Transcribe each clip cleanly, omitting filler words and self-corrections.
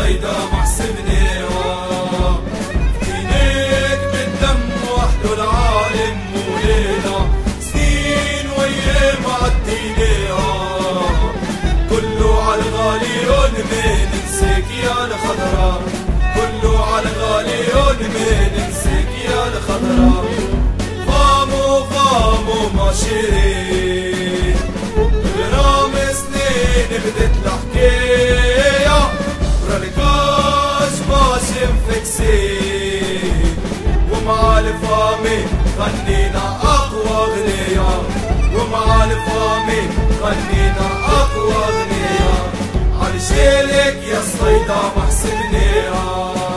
الصيدا محسبناها، دينك بالدم وحده العالم ولينا، سنين وايام عديناها، كله عالغاليون ما ننساك يا الخضرا، كله عالغاليون ما ننساك يا الخضرا. فامو فامو ما شيرين غرام سنين بدت الحكاية، برالكاش باش مفكسين، ومع الفامي غنينا أقوى غنية، ومع الفامي غنينا أقوى غنية. عالشيلك يا الصيدا محسبناها،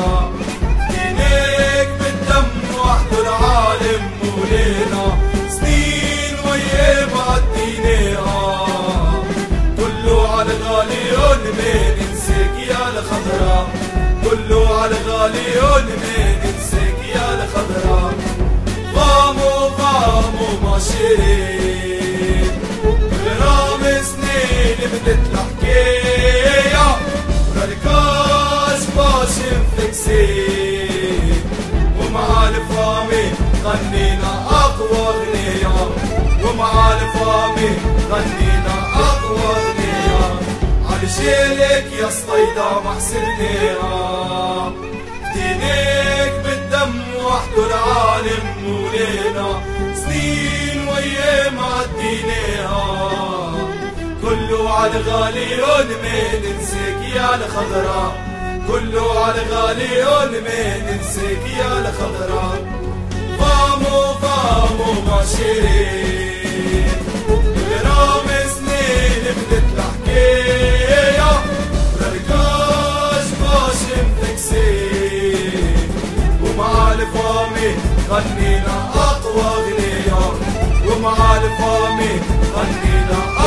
دينك بالدم وحده العالم ولينا، سنين وايام عديناها، كله عالغاليون ما ننساك يا الخضرا، كله عالغاليون ما ننساك يا الخضرا. فامو فامو ما شيرين غرام سنين بدت الحكاية، برالكاش باش مفكسين، ومع الفامي غنينا أقوى غنية، ومع الفامي غنينا أقوى غنية. عالشيلك يا الصيدا محسبناها، دينك بالدم وحده العالم ولينا، سنين وايام عديناها، كله عالغاليون ما ننساك يا الخضرا، كله عالغاليون ما ننساك يا الخضرا. فامو فامو ما شيرين غرام سنين بدت الحكاية، برالكاش باش مفكسين، ومع الفامي غنينا أقوى غنية، ومع الفامي غنينا